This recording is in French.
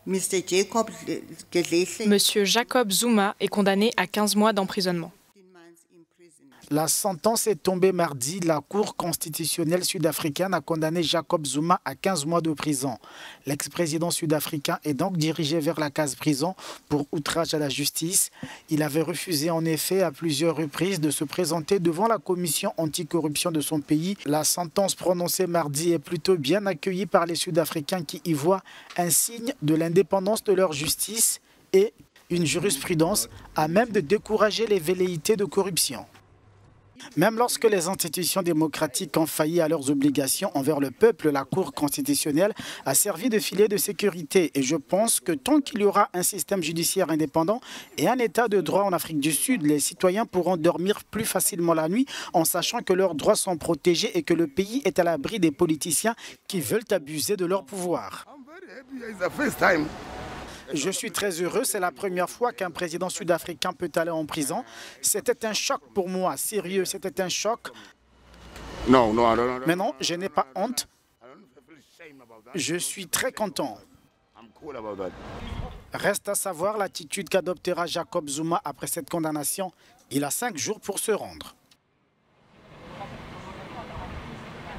Monsieur Jacob Zuma est condamné à 15 mois d'emprisonnement. La sentence est tombée mardi. La Cour constitutionnelle sud-africaine a condamné Jacob Zuma à 15 mois de prison. L'ex-président sud-africain est donc dirigé vers la case prison pour outrage à la justice. Il avait refusé en effet à plusieurs reprises de se présenter devant la commission anticorruption de son pays. La sentence prononcée mardi est plutôt bien accueillie par les Sud-Africains qui y voient un signe de l'indépendance de leur justice et une jurisprudence à même de décourager les velléités de corruption. Même lorsque les institutions démocratiques ont failli à leurs obligations envers le peuple, la Cour constitutionnelle a servi de filet de sécurité. Et je pense que tant qu'il y aura un système judiciaire indépendant et un état de droit en Afrique du Sud, les citoyens pourront dormir plus facilement la nuit en sachant que leurs droits sont protégés et que le pays est à l'abri des politiciens qui veulent abuser de leur pouvoir. Je suis très heureux, c'est la première fois qu'un président sud-africain peut aller en prison. C'était un choc pour moi, sérieux, c'était un choc. Mais non, je n'ai pas honte. Je suis très content. Reste à savoir l'attitude qu'adoptera Jacob Zuma après cette condamnation. Il a 5 jours pour se rendre.